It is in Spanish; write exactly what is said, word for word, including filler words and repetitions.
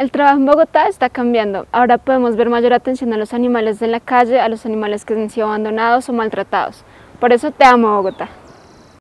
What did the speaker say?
El trabajo en Bogotá está cambiando. Ahora podemos ver mayor atención a los animales de la calle, a los animales que han sido abandonados o maltratados. Por eso te amo, Bogotá.